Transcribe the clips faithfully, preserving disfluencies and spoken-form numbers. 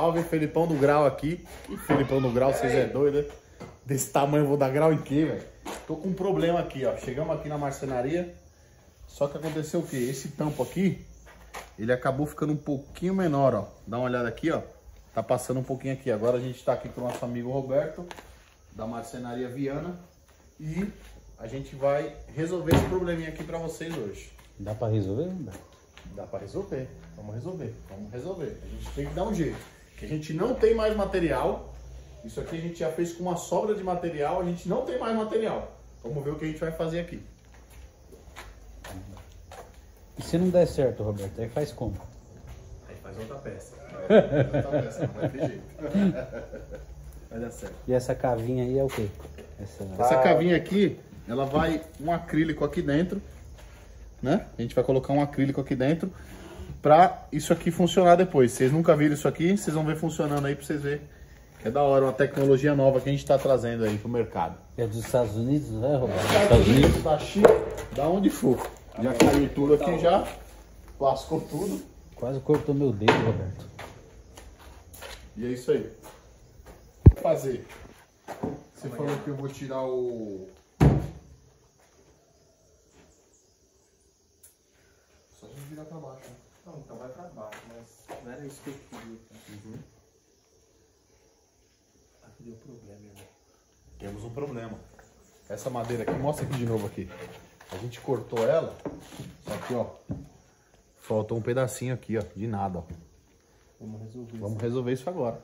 salve, Felipão do Grau aqui. Ih, Felipão do Grau, vocês é doido, né? Desse tamanho eu vou dar grau em quê, velho? Tô com um problema aqui, ó. Chegamos aqui na marcenaria. Só que aconteceu o quê? Esse tampo aqui, ele acabou ficando um pouquinho menor, ó. Dá uma olhada aqui, ó. Tá passando um pouquinho aqui. Agora a gente tá aqui com o nosso amigo Roberto, da marcenaria Viana. E a gente vai resolver esse probleminha aqui pra vocês hoje. Dá pra resolver, Roberto? Dá pra resolver. Vamos resolver. Vamos resolver. A gente tem que dar um jeito. Que a gente não tem mais material. Isso aqui a gente já fez com uma sobra de material. A gente não tem mais material. Vamos ver o que a gente vai fazer aqui. E se não der certo, Roberto, aí faz como? Aí faz outra peça. É, outra peça, não vai ter jeito. Vai dar certo. E essa cavinha aí é o quê? Essa, Essa cavinha aqui, ela vai um acrílico aqui dentro, né? A gente vai colocar um acrílico aqui dentro pra isso aqui funcionar depois. Vocês nunca viram isso aqui, vocês vão ver funcionando aí pra vocês verem. Que é da hora, uma tecnologia nova que a gente tá trazendo aí pro mercado. É dos Estados Unidos, né, Roberto? Estados Unidos, da China, da onde for. Já caiu tudo aqui já, lascou tudo. Quase cortou meu dedo, Roberto. E é isso aí. Vou fazer. Você falou que eu vou tirar o... Só a gente virar pra baixo, né? Não, então vai pra baixo, mas não era isso que eu queria. Uhum. Aqui deu problema, irmão. Temos um problema. Essa madeira aqui, mostra aqui de novo aqui. A gente cortou ela, só que ó, faltou um pedacinho aqui, ó, de nada, ó. Vamos resolver Vamos isso. resolver isso agora.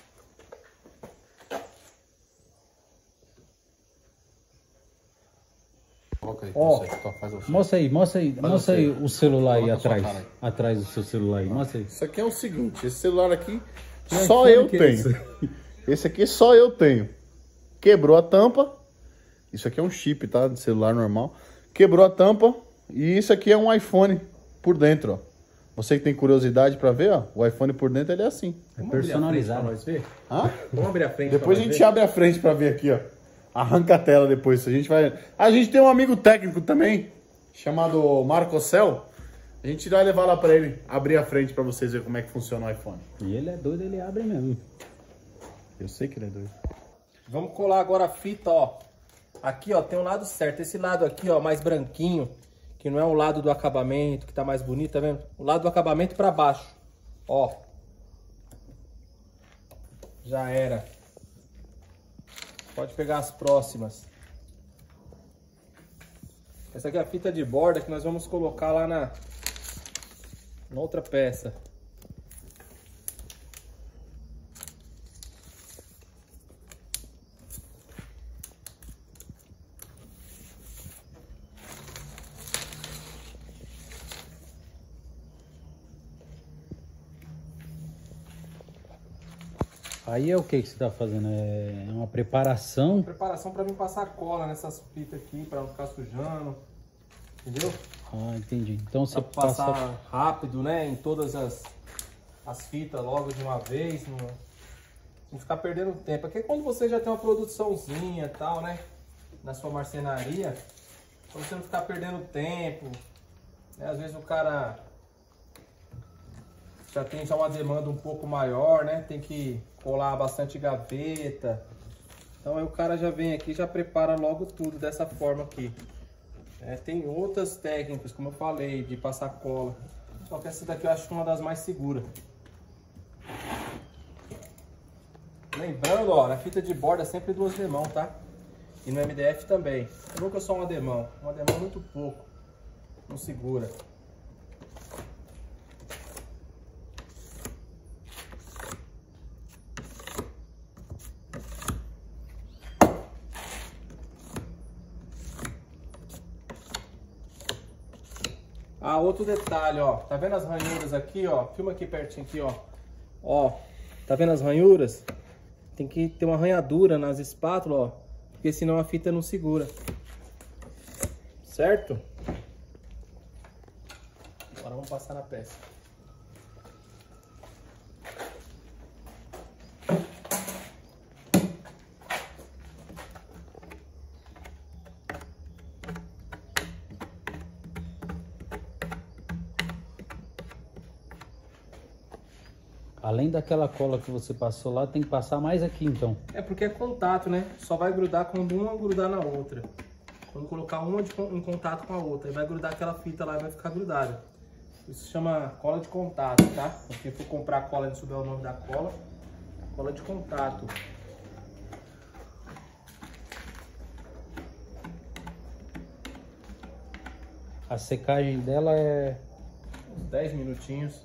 Coloca aí, Ó, você, tó, faz o som. Mostra aí, mostra aí, Faz mostra você. aí o celular aí Coloca a sua atrás. cara aí. Atrás do seu celular aí, mostra aí. Isso aqui é o seguinte, esse celular aqui Mas só como eu que é tenho. isso? Esse aqui só eu tenho. Quebrou a tampa. Isso aqui é um chip, tá? De celular normal. Quebrou a tampa. E isso aqui é um iPhone por dentro, ó. Você que tem curiosidade pra ver, ó. O iPhone por dentro ele é assim. É Vamos abrir a frente personalizado. pra nós ver? Hã? Vamos abrir a frente Depois a pra nós gente ver? abre a frente pra ver aqui, ó. Arranca a tela depois. A gente vai. A gente tem um amigo técnico também, chamado Marco Cel. A gente vai levar lá pra ele abrir a frente pra vocês verem como é que funciona o iPhone. E ele é doido, ele abre mesmo. Eu sei que ele é doido. Vamos colar agora a fita, ó. Aqui, ó, tem um lado certo. Esse lado aqui, ó, mais branquinho, que não é o lado do acabamento, que tá mais bonito, tá vendo? O lado do acabamento pra baixo. Ó. Já era. Pode pegar as próximas. Essa aqui é a fita de borda que nós vamos colocar lá na, na outra peça. Aí é o que que você tá fazendo? É uma preparação. Preparação para mim passar cola nessas fitas aqui, para não ficar sujando. Entendeu? Ah, entendi. Então você Pra passar passa. rápido, né? Em todas as, as fitas logo de uma vez. Não, não ficar perdendo tempo. Porque quando você já tem uma produçãozinha e tal, né? Na sua marcenaria, pra você não ficar perdendo tempo. Né? Às vezes o cara já tem já uma demanda um pouco maior, né? Tem que colar bastante gaveta. Então aí o cara já vem aqui e já prepara logo tudo dessa forma aqui. É, tem outras técnicas, como eu falei, de passar cola. Só que essa daqui eu acho uma das mais seguras. Lembrando, ó, na fita de borda sempre duas demãos, tá? E no M D F também. Eu nunca só uma demão. Uma demão muito pouco. Não segura. Ah, outro detalhe, ó. Tá vendo as ranhuras aqui, ó? Filma aqui pertinho aqui, ó. Ó, tá vendo as ranhuras? Tem que ter uma arranhadura nas espátulas, ó. Porque senão a fita não segura. Certo? Agora vamos passar na peça. Além daquela cola que você passou lá, tem que passar mais aqui então. É porque é contato, né? Só vai grudar quando uma grudar na outra. Quando colocar uma de, em contato com a outra, aí vai grudar aquela fita lá e vai ficar grudada. Isso se chama cola de contato, tá? Porque for comprar cola e não souber o nome da cola, cola de contato. A secagem dela é... Uns dez minutinhos.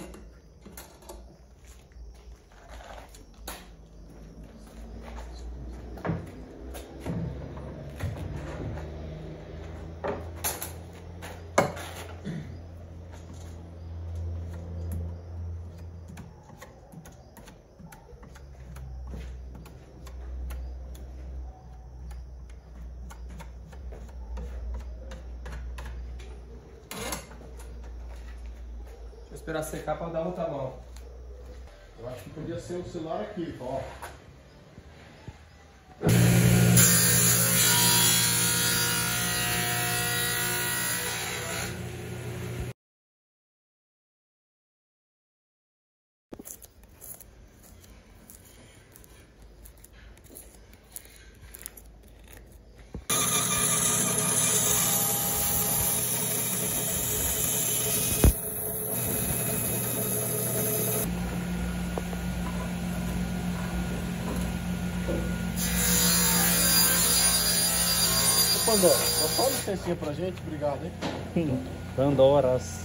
Esperar secar para dar outra mão. Eu acho que podia ser o celular aqui, ó. Pandora, só uma licencinha pra gente, obrigado, hein? Pandoras.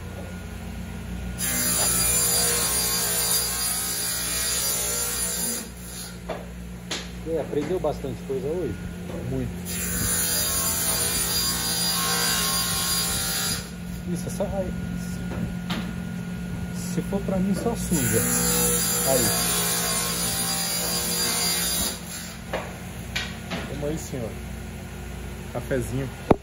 E aprendeu bastante coisa hoje? Muito. Isso, é só... ai, se for pra mim, só suja. Aí. Vamos aí, senhor. Cafezinho.